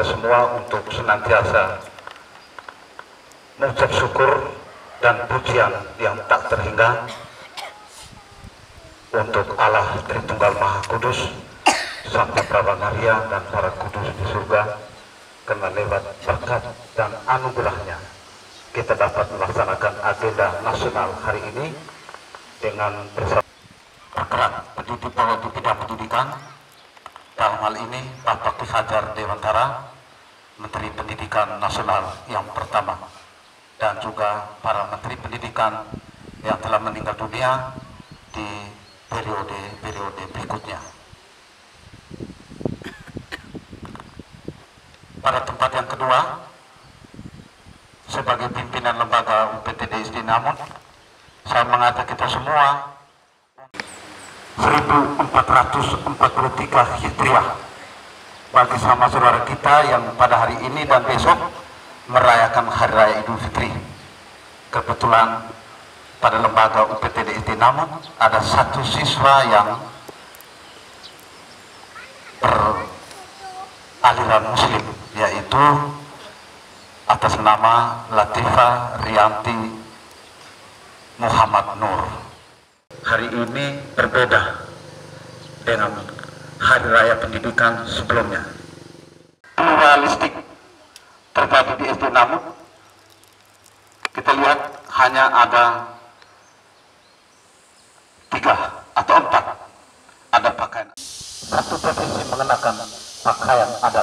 semua untuk senantiasa mengucap syukur dan pujian yang tak terhingga untuk Allah Tritunggal Maha Kudus, Sang Prabangaria dan para kudus di surga, karena lewat berkat dan anugerahnya kita dapat melaksanakan agenda nasional hari ini dengan bersama bergerak pendidik di bidang pendidikan. Dalam hal ini Bapak Ki Hajar Dewantara, Menteri Pendidikan Nasional yang pertama, dan juga para Menteri Pendidikan yang telah meninggal dunia di periode berikutnya. Pada tempat yang kedua, sebagai pimpinan lembaga UPTD SD Namun, saya mengajak kita semua 1443 Hijriah bagi sama saudara kita yang pada hari ini dan besok merayakan Hari Raya Idul Fitri. Kebetulan pada lembaga UPTD SD Namun ada satu siswa yang beraliran Muslim, yaitu atas nama Latifah Rianti Muhammad Nur. Hari ini berbeda dengan Hari Raya Pendidikan sebelumnya. Pluralistik terjadi di SD Namun. Kita lihat hanya ada 3 atau 4 ada pakaian. Satu provinsi mengenakan pakaian adat.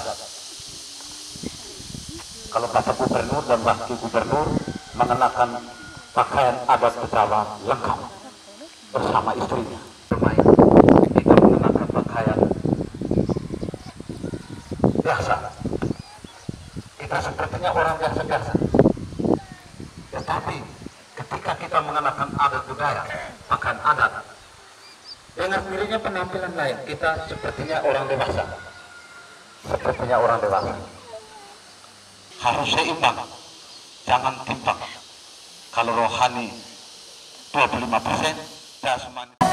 Kalau Bapak Gubernur dan Wakil Gubernur mengenakan pakaian adat Betawi lengkap bersama istrinya. Kita mengenakan pakaian biasa. Kita sepertinya orang biasa-biasa. Tetapi ketika kita mengenakan adat budaya, pakaian adat, dengan sendirinya penampilan lain, kita sepertinya orang dewasa. Sepertinya orang dewasa. Harus seimbang, jangan timpang. Kalau rohani 25%, jasmani